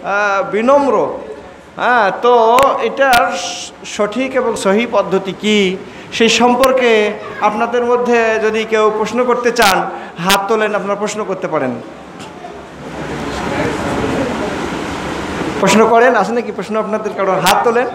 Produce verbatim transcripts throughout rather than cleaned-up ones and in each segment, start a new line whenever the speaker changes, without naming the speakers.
বিনম্র। হ্যাঁ, তো এটার সঠিক এবং সহি পদ্ধতি কি সেই সম্পর্কে আপনাদের মধ্যে যদি কেউ প্রশ্ন করতে চান হাত তোলেন, আপনারা প্রশ্ন করতে পারেন। প্রশ্ন করেন, আছে নাকি প্রশ্ন আপনাদের কারো? হাত তোলেন।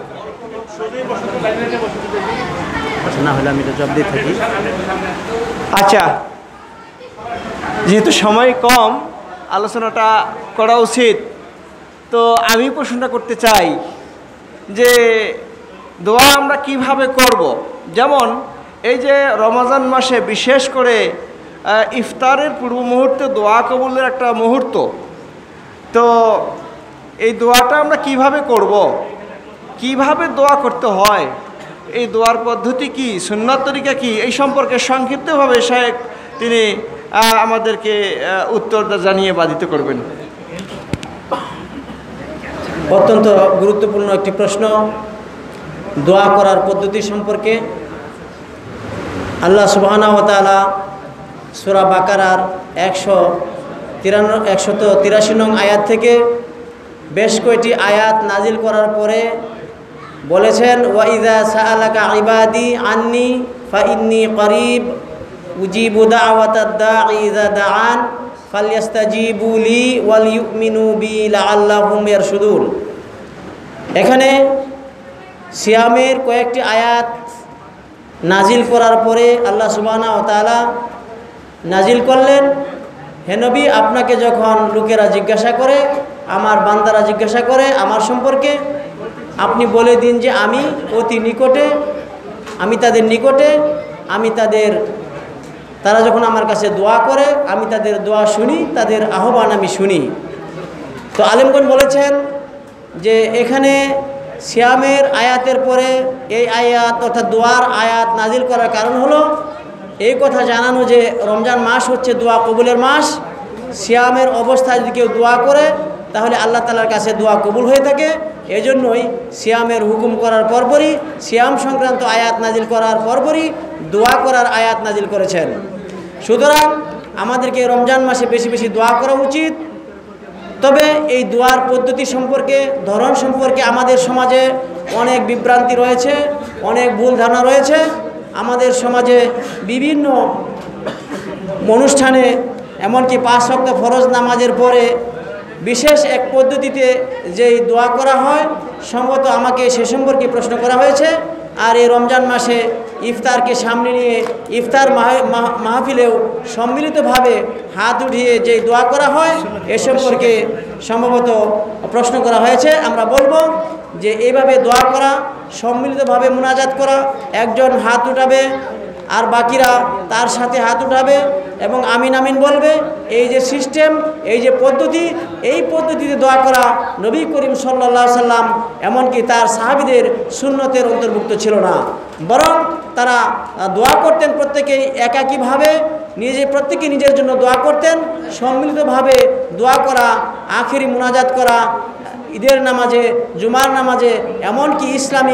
না হলে আমি তো জবাব দিয়ে থাকি।
আচ্ছা, যেহেতু সময় কম, আলোচনাটা করা উচিত, তো আমি প্রশ্নটা করতে চাই যে দোয়া আমরা কিভাবে করব। যেমন এই যে রমজান মাসে বিশেষ করে ইফতারের পূর্ব মুহূর্তে দোয়া কবুলের একটা মুহূর্ত, তো এই দোয়াটা আমরা কিভাবে করব, কিভাবে দোয়া করতে হয়, এই দোয়ার পদ্ধতি কি, সুন্নাত তরিকা কি, এই সম্পর্কে সংক্ষিপ্তভাবে শেখ তিনি আমাদেরকে উত্তরটা জানিয়ে বাধিত করবেন।
অত্যন্ত গুরুত্বপূর্ণ একটি প্রশ্ন দোয়া করার পদ্ধতি সম্পর্কে। আল্লাহ সুবহানাহু ওয়া তাআলা সূরা বাকারার একশো তিরান্ন একশত তিরাশি নং আয়াত থেকে বেশ কয়েকটি আয়াত নাজিল করার পরে বলেছেন, ওয়া ইযা সাআলাকা ইবাদি আন্নি ফাইন্নী করিব উজিবু দাওয়াতাদ দাঈ ইযা দাআন ফালইস্তাজিবু লি ওয়াল ইউমিনু বি লাআল্লাহুম ইয়ারশুদুন। এখানে সিয়ামের কয়েকটি আয়াত নাজিল করার পরে আল্লাহ সুবহানাহু ওয়া তাআলা নাজিল করলেন, হে নবী, আপনাকে যখন লোকেরা জিজ্ঞাসা করে, আমার বান্দারা জিজ্ঞাসা করে আমার সম্পর্কে, আপনি বলে দিন যে আমি অতি নিকটে, আমি তাদের নিকটে, আমি তাদের তারা যখন আমার কাছে দোয়া করে আমি তাদের দোয়া শুনি, তাদের আহ্বান আমি শুনি। তো আলেমগণ বলেছেন যে এখানে সিয়ামের আয়াতের পরে এই আয়াত অর্থাৎ দোয়ার আয়াত নাজিল করার কারণ হলো এই কথা জানানো যে রমজান মাস হচ্ছে দোয়া কবুলের মাস। সিয়ামের অবস্থায় যদি কেউ দোয়া করে তাহলে আল্লাহ তাআলার কাছে দোয়া কবুল হয়ে থাকে। এজন্যই সিয়ামের হুকুম করার পরপরই, সিয়াম সংক্রান্ত আয়াত নাজিল করার পরপরই দোয়া করার আয়াত নাজিল করেছেন। সুতরাং আমাদেরকে রমজান মাসে বেশি বেশি দোয়া করা উচিত। তবে এই দোয়ার পদ্ধতি সম্পর্কে, ধরন সম্পর্কে আমাদের সমাজে অনেক বিভ্রান্তি রয়েছে, অনেক ভুল ধারণা রয়েছে। আমাদের সমাজে বিভিন্ন অনুষ্ঠানে, এমনকি পাঁচ ওয়াক্ত ফরজ নামাজের পরে বিশেষ এক পদ্ধতিতে যেই দোয়া করা হয়, সম্ভবত আমাকে সে সম্পর্কে প্রশ্ন করা হয়েছে। আর এই রমজান মাসে ইফতারকে সামনে নিয়ে ইফতার মাহফিলেও সম্মিলিতভাবে হাত উঠিয়ে যে দোয়া করা হয় এ সম্পর্কে সম্ভবত প্রশ্ন করা হয়েছে। আমরা বলবো যে এইভাবে দোয়া করা, সম্মিলিতভাবে মুনাজাত করা, একজন হাত উঠাবে আর বাকিরা তার সাথে হাত উঠাবে এবং আমিন আমিন বলবে, এই যে সিস্টেম, এই যে পদ্ধতি, এই পদ্ধতিতে দোয়া করা নবী করিম সাল্লাল্লাহু আলাইহি সাল্লাম এমনকি তার সাহাবীদের সুন্নতের অন্তর্ভুক্ত ছিল না। বরং তারা দোয়া করতেন প্রত্যেকেই একাকীভাবে, নিজে প্রত্যেকে নিজের জন্য দোয়া করতেন। সম্মিলিতভাবে দোয়া করা, আখেরি মুনাজাত করা, ঈদের নামাজে, জুমার নামাজে, এমনকি ইসলামী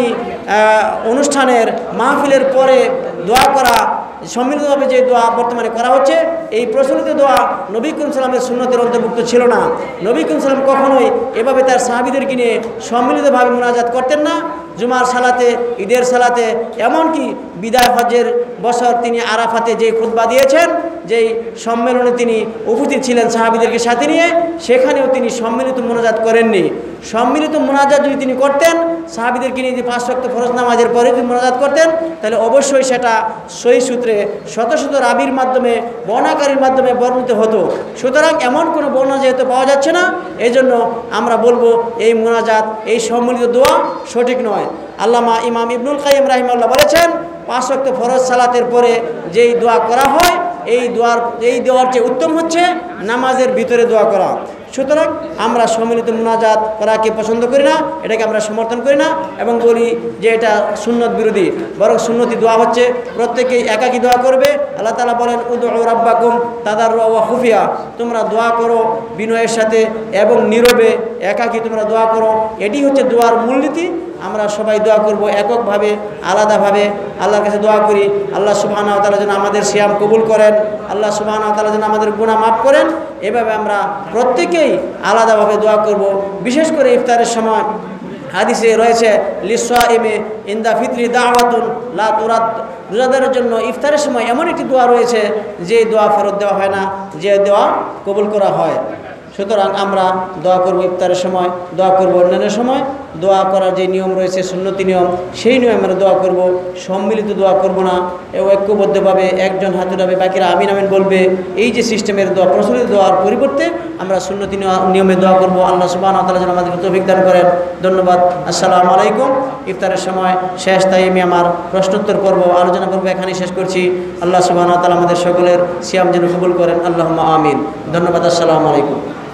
অনুষ্ঠানের মাহফিলের পরে দোয়া করা, সম্মিলিতভাবে যে দোয়া বর্তমানে করা হচ্ছে, এই প্রচলিত দোয়া নবী করিম সাল্লামের সুন্নতের অন্তর্ভুক্ত ছিল না। নবী করিম সাল্লাম কখনোই এভাবে তার সাহাবীদেরকে নিয়ে সম্মিলিতভাবে মুনাজাত করতেন না। জুমার সালাতে, ঈদের সালাতে, এমনকি বিদায় হজের বছর তিনি আরাফাতে যে খুতবা দিয়েছেন, যেই সম্মেলনে তিনি উপস্থিত ছিলেন সাহাবীদেরকে সাথে নিয়ে, সেখানেও তিনি সম্মিলিত মুনাজাত করেননি। সম্মিলিত মুনাজাত যদি তিনি করতেন, সাহাবীদেরকে নিয়ে যদি পাঁচ ওয়াক্ত ফরজ নামাজের পরে যদি মুনাজাত করতেন, তাহলে অবশ্যই সেটা সহিহ সূত্রে শত শত রাবির মাধ্যমে, বর্ণাকারীর মাধ্যমে বর্ণিত হতো। সুতরাং এমন কোনো বর্ণনা যেহেতু পাওয়া যাচ্ছে না, এই জন্য আমরা বলবো এই মুনাজাত, এই সম্মিলিত দোয়া সঠিক নয়। আল্লামা ইমাম ইবনুল কাইয়িম রাহিমাহুল্লাহ বলেছেন, পাঁচ ওয়াক্ত ফরজ সালাতের পরে যেই দোয়া করা হয়, এই দোয়ার এই দোয়ার চেয়ে উত্তম হচ্ছে নামাজের ভিতরে দোয়া করা। সুতরাং আমরা সম্মিলিত মুনাজাত করাকে পছন্দ করি না, এটাকে আমরা সমর্থন করি না এবং বলি যে এটা সুন্নত বিরোধী। বরং সুন্নতি দোয়া হচ্ছে প্রত্যেকেই একাকী দোয়া করবে। আল্লাহ তাআলা বলেন, উদউ রাব্বাকুম তাদাররুআ ওয়া খুফিয়া, তোমরা দোয়া করো বিনয়ের সাথে এবং নীরবে, একাকী তোমরা দোয়া করো। এটি হচ্ছে দোয়ার মূলনীতি। আমরা সবাই দোয়া করব এককভাবে, আলাদাভাবে আল্লাহর কাছে দোয়া করি। আল্লাহ সুবহানাহু ওয়া তাআলা যেন আমাদের সিয়াম কবুল করেন, আল্লাহ সুবহানাহু ওয়া তাআলা যেন আমাদের গুনাহ মাফ করেন। এভাবে আমরা প্রত্যেকেই আলাদাভাবে দোয়া করব। বিশেষ করে ইফতারের সময় হাদিসে রয়েছে লিসসাইমি ইনদা ফিতরি দাওয়াতুন লা তুরাদ, রোজাদারের জন্য ইফতারের সময় এমন একটি দোয়া রয়েছে যে দোয়া ফেরত দেওয়া হয় না, যে দোয়া কবুল করা হয়। সুতরাং আমরা দোয়া করব ইফতারের সময়, দোয়া করব অন্যান্য সময়। দোয়া করার যে নিয়ম রয়েছে সুন্নতি নিয়ম, সেই নিয়মে আমরা দোয়া করব। সম্মিলিত দোয়া করব না, ঐক্যবদ্ধভাবে একজন হাত উঠাবে, বাকিরা আমিন আমিন বলবে। এই যে সিস্টেমের দোয়া, প্রচলিত দোয়ার পরিবর্তে আমরা সুন্নতি নিয়মে দোয়া করব। আল্লাহ সুবহানাহু ওয়া তাআলা যেন আমাদেরকে তৌফিক দান করেন। ধন্যবাদ। আসসালামু আলাইকুম। ইফতারের সময় শেষ টাইমে আমার প্রশ্নোত্তর পর্ব আলোচনা করব এখানেই শেষ করছি। আল্লাহ সুবহানাহু ওয়া তাআলা আমাদের সকলের সিয়াম যেন কবুল করেন। আল্লাহুম্মা আমিন। ধন্যবাদ। আসসালামু আলাইকুম।